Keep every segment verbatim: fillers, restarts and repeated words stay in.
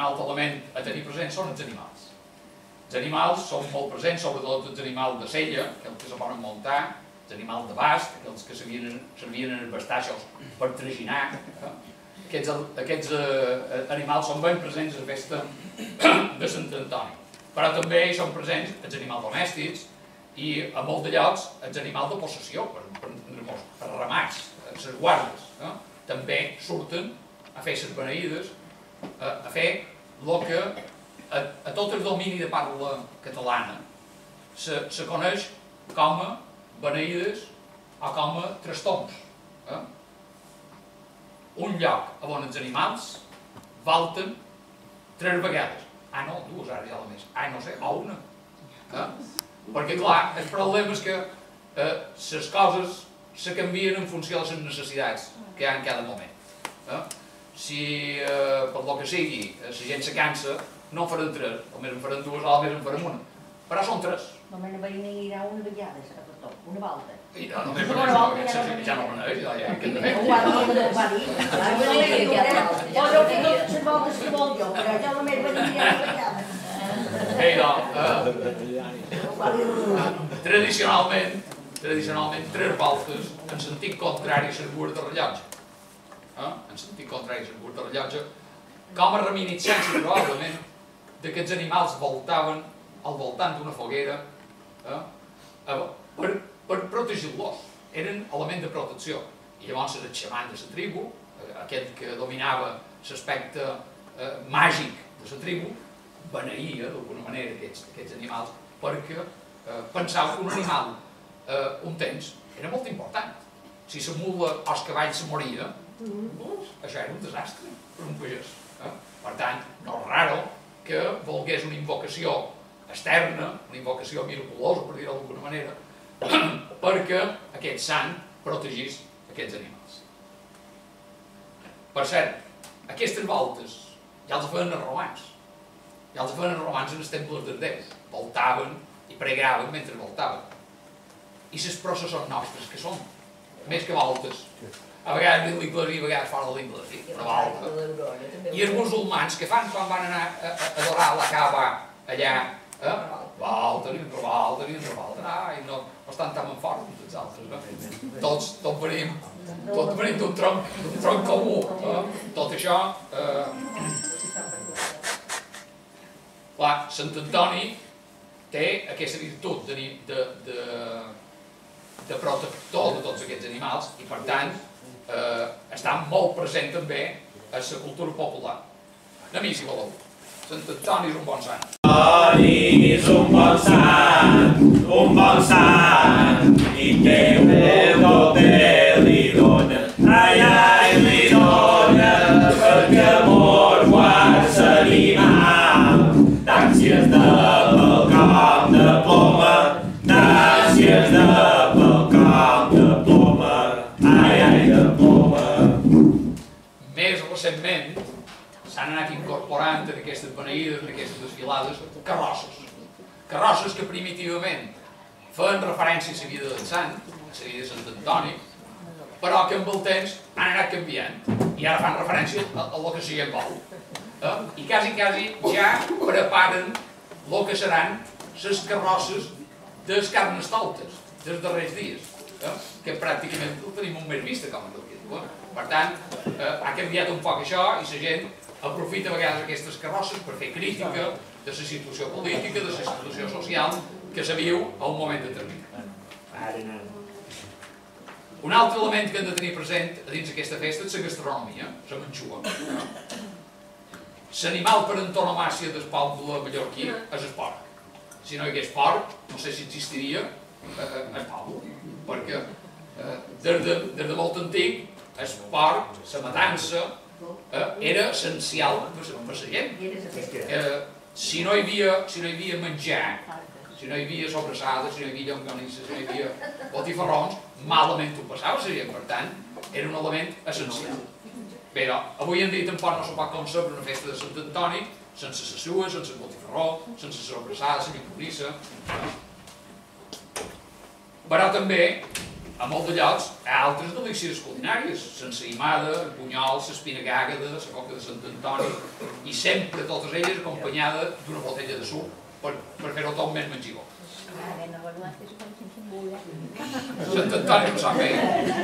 altre element a tenir present són els animals. Els animals són molt presents, sobretot els animals de sella, aquells que se poden muntar, els animals de bast, aquells que servien en els bastaixos per traginar. Aquests, aquests eh, animals són ben presents a la festa de Sant Antoni. Però també hi són presents els animals domèstics i a molts de llocs els animals de possessió, per, per, per ramats, les guardes. Eh? També surten a fer les beneïdes, a, a fer el que a, a tot el domini de parla catalana se, se coneix com a beneïdes o com a trastons. Eh? Un lloc on els animals volten tres vegades. Ah, no, dues, ara ja la més. Ah, no sé, o una. Eh? Perquè, clar, el problema és que les eh, coses se canvien en funció de les necessitats que hi ha en cada moment. Eh? Si, eh, per lo que sigui, la gent se cansa, no en faran tres, només en faran dues o només en faran una. Però són tres. Només no anirà una vegada, serà per tot, una volta. I no, només per això, ja no ho coneix, ja què hem de fer? Ho va dir. Posa que no se voltes que vol jo, però jo només veniria una vegada. Bé, no, tradicionalment, tradicionalment, tres voltes en sentit contrari a les gules de rellotge. En sentit contrari a les gules de rellotge, com a reminiscència, probablement, d'aquests animals voltaven al voltant d'una foguera per, per protegir-los. Eren element de protecció. I llavors el xaman de la tribu, aquest que dominava l'aspecte eh, màgic de la tribu, beneïa d'alguna manera aquests, aquests animals perquè eh, pensava que un animal eh, un temps era molt important. Si la mula o el cavall se moria, això era un desastre per un pagès. Eh? Per tant, no és raro que volgués una invocació externa, una invocació miraculosa, per dir-ho d'alguna manera, perquè aquest sant protegís aquests animals. Per cert, aquestes voltes ja els feien els romans. Ja els feien els romans en els temples dels déus. Voltaven i pregaven mentre voltaven. I les processons nostres, que són més que voltes, a vegades dins l'Iglesia, a vegades fora de l'Iglesia, una volta. I els musulmans, que fan quan van anar a adorar la Kaaba allà, eh? Volten i revolten i revolten, ai, no estan tan en fort com tots altres, no? Tots, tots venim, tots venim d'un tronc, d'un tronc comú, eh? Tot això... Clar, Sant Antoni té aquesta virtut de, de, de, de protector de tots aquests animals i, per tant, eh, està molt present també a la cultura popular. A mi, si voleu. Sant Antoni és un bon sant. Antoni és un bon sant, un bon sant, i que un hotel li dona, ai, ai, li dona, perquè amor guards animal. Gràcies de balcó de ploma, gràcies de balcó de ploma, ai, ai, de ploma. Més recentment s'han anat incorporant en aquestes beneïdes, en aquestes desfilades, carrosses. Carrosses que primitivament feien referència a la vida del sant, a la vida de Sant Antoni, però que amb el temps han anat canviant i ara fan referència a el que sigui en vol. I quasi, quasi ja preparen el que seran les carrosses dels carnestoltes dels darrers dies, que pràcticament ho tenim un mes vista, com es diu. Per tant, ha canviat un poc això i la gent aprofita a vegades aquestes carrosses per fer crítica de la situació política, de la situació social que se viu a un moment determinat. Un altre element que hem de tenir present a dins d'aquesta festa és la gastronomia, la manxua. L'animal per antonomàcia del poble mallorquí és el porc. Si no hi hagués porc, no sé si existiria el poble, perquè des de molt antic el porc, la matança, era essencial per la gent. Si no hi havia menjar, si no hi havia sobrassades, si no hi havia llonganisses, si no hi havia botifarrons, malament ho passava la gent, per tant, era un element essencial. Bé, avui en dia tampoc no se pot concebre una festa de Sant Antoni sense la sua, sense el botifarró, sense la sobrassada, la llonganissa. Però també a molts de llocs hi ha altres delícies culinàries, l'ensaïmada, el bunyol, l'espinagàgada, la coca de Sant Antoni, i sempre totes elles acompanyades d'una botella de suc per, per fer-ho tot més mengigó. Sant Antoni no sap bé.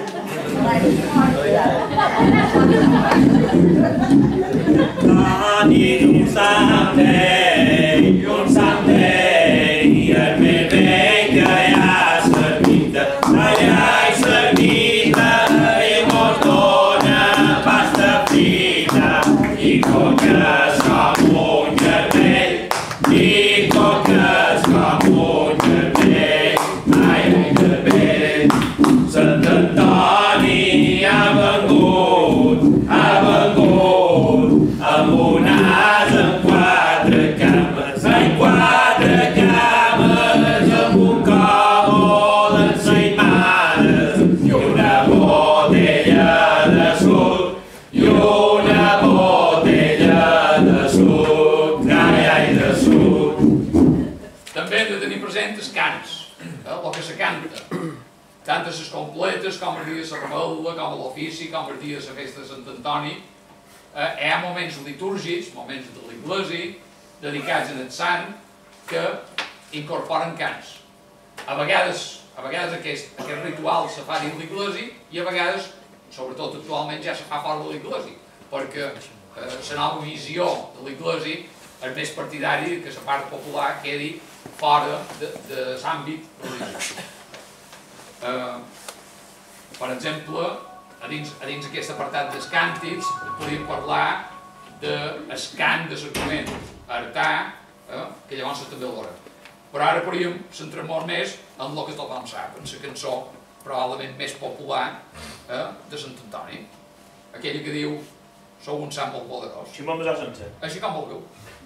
Anit un Sunday, un Sunday, el més vell que hi ha servit, allà hi servita i mos dona pasta frita i coques com un germell, i coques com un germell, ai, ai, germell. Sant Antoni ha vengut, ha vengut amb un as amb quatre cames, ai, quatre cames amb un còmode ensaïmades i una botella de suc i una botella de suc, ai, ai, de suc. També hem de tenir present els cants, eh, el que se canta, tant a les completes com el dia de la revetlla, com a l'ofici, com el dia de la festa de Sant Antoni. Eh, hi ha moments litúrgics, moments de l'església, dedicats al sant, que incorporen cants. A vegades, a vegades aquest, aquest ritual se fa dins l'església i a vegades, sobretot actualment, ja se fa fora de l'església, perquè eh, la nova visió de l'església és més partidari que la part popular quedi fora de, de l'àmbit religiós. Eh, per exemple, a dins, a dins aquest apartat dels càntics podríem parlar del cant de sacrament, artà, eh, que llavors també l'hora. Però ara podríem centrar-nos més en el que tothom sap, en la cançó probablement més popular eh, de Sant Antoni, aquella que diu "Sou un sant molt poderós". Si m'ho m'ho sencer. Així com vulgueu.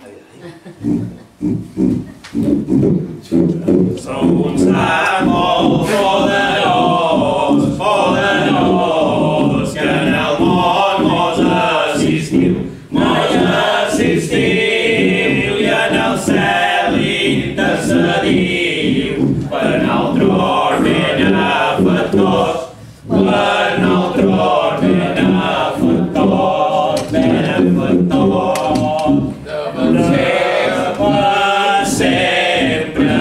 Sou un sant molt poderós, poderós, que en el món mos assistiu, mos assistiu, i en el cel intercediu, per naltros benefactors, per naltros benefactors, benefactors, de per sempre,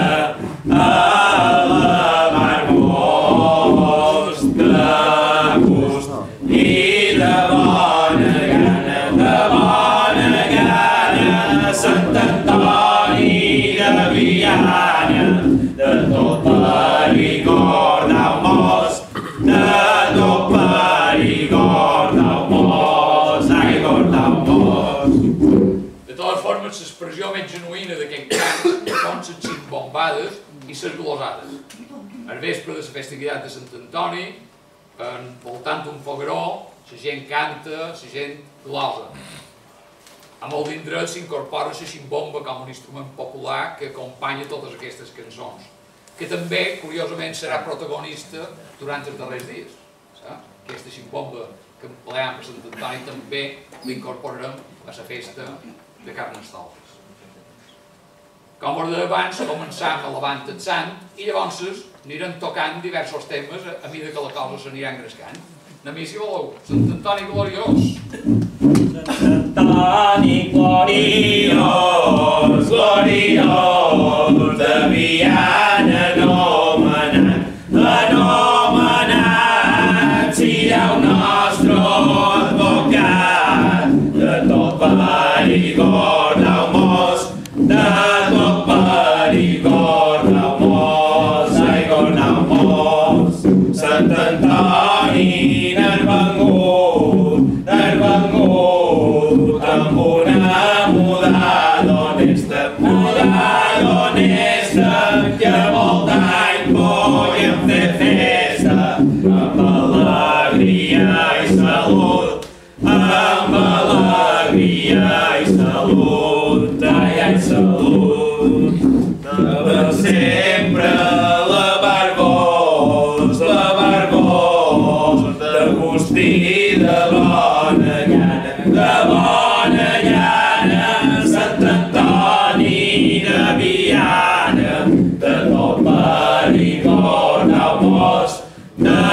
alabar-vos de gust i de bona gana, de bona gana, Sant Antoni de Viana, de tot Perigord d'Almos, de tot Perigord d'Almos, ai, Gord d'Almos. De totes formes, l'expressió més genuïna d'aquest cant són les ximbombades i les glosades. Al vespre de la festivitat de Sant Antoni, envoltant un fogueró, la gent canta, la gent glosa. A molt d'indrets s'incorpora la ximbomba com un instrument popular que acompanya totes aquestes cançons, que també, curiosament, serà protagonista durant els darrers dies. Aquesta ximbomba que empleam per Sant Antoni també l'incorporarem a la festa de Carnestoltes. Com us deia abans, començam alabant el sant i llavors anirem tocant diversos temes a mesura que la cosa s'anirà engrescant. Anem si voleu, Sant Antoni gloriós. Sant Antoni gloriós, gloriós, de Viana anomenat, anomenat, sigueu nostre advocat, de tot Perigord d'Almos, de tot Perigord d'Almos, ai, Gord d'Almos. Sant Antoni n'ha vengut, n'ha vengut, amb una mudada honesta, mudada honesta, que molt d'any podem fer festa, amb alegria i salut, amb alegria i salut, ai, ai, salut. Per sempre alabar-vos, alabar-vos, de gust i de bona gana, de bona gana, Sant Antoni de Viana, de tot Perigord d'Almos, de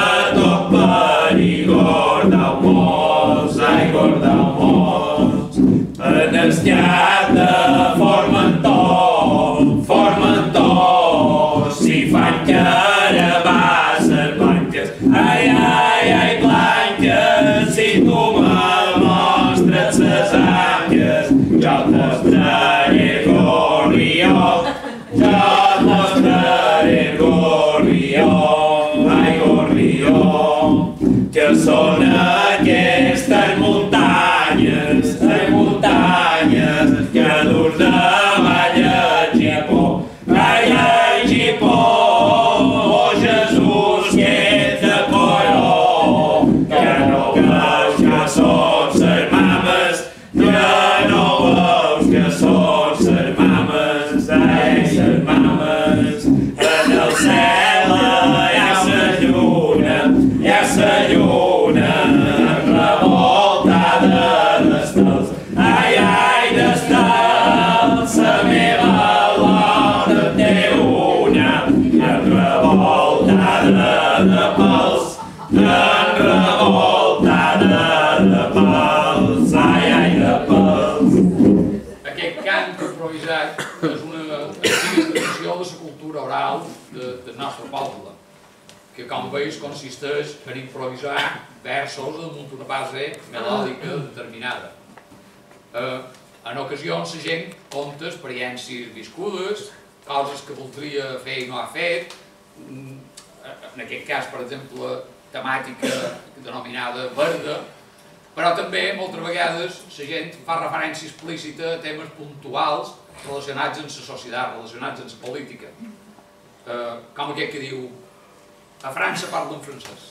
Trasllat de Formentor, Formentor, si fan carabasses blanques. Ai, ai, ai, blanques, si tu me mostres ses anques, jo et mostraré Gorrió, jo et mostraré Gorrió, ai, Gorrió, que són aquestes muntanyes, les muntanyes que durs de vall a Gipó. Ai, ai, Gipó, oh Jesús, que ets de colló, que no veus que són ses mames, que no veus que són ses mames, ai, ses mames. En el cel hi ha sa lluna, hi ha sa lluna, revoltada d'estels. Ai, ai, d'estels, sa meva Lora té una, i en revoltada de pals, en revoltada de pals, ai, ai, de pals. Aquest cant improvisat és una antiga tradició de la cultura oral de, del nostre poble, que com veus consisteix en improvisar versos damunt una base melòdica determinada. Eh, en ocasions la gent conta experiències viscudes, coses que voldria fer i no ha fet, en aquest cas, per exemple, temàtica denominada verda, però també moltes vegades la gent fa referència explícita a temes puntuals relacionats amb la societat, relacionats amb la política. Eh, com aquest que diu a França parlen francès.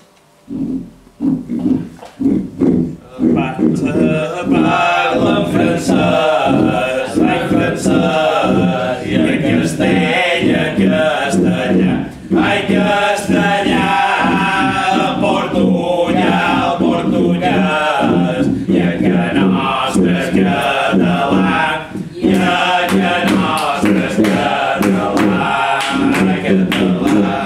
Parlen francès, ai francès, i a Castella, castellà, ai castellà, portunyà, portunyès, i a que nostres català, i a que nostres català, català.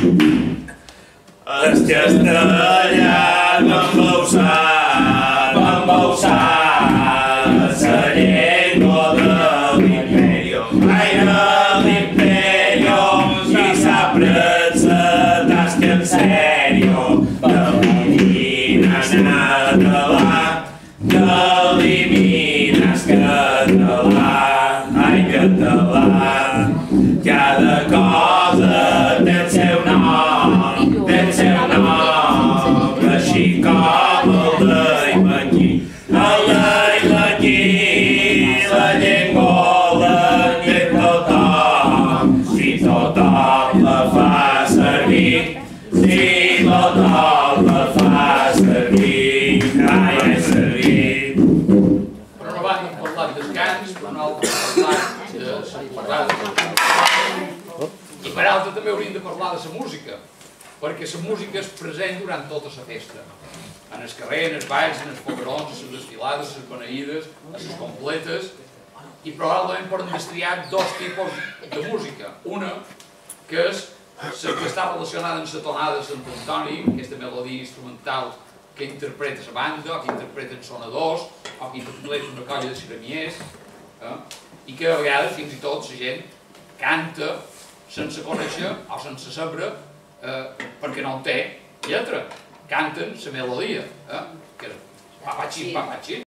El castellà m'embausar, m'embausar, la llengua de l'imperio, ai de l'imperio, i s'ha pres la tasca en sèrio, d'elimines català, d'elimines català, ai català, cada cosa té el seu nom, té el seu nom, així com el d'Aimaquí. El d'Aimaquí, la llengua té tothom, si tothom la fa servir, si tothom la fa servir, ai, ai, servir. Per una banda hem parlat dels cants, per una altra hem parlat de la parlada. I per altra també hauríem de parlar de la música, perquè la música és present durant tota la festa. En el carrer, en els balls, en els foguerons, en les desfilades, les beneïdes, en les completes, i probablement poden destriar dos tipus de música. Una, que és la que està relacionada amb la tonada de Sant Antoni, aquesta melodia instrumental que interpreta la banda, o que interpreten sonadors, o que interpreta una colla de ciramiers, eh? I que a vegades fins i tot la gent canta sense conèixer o sense saber, eh, perquè no en té lletra. Canten la melodia, eh? Que és papachín, papachín.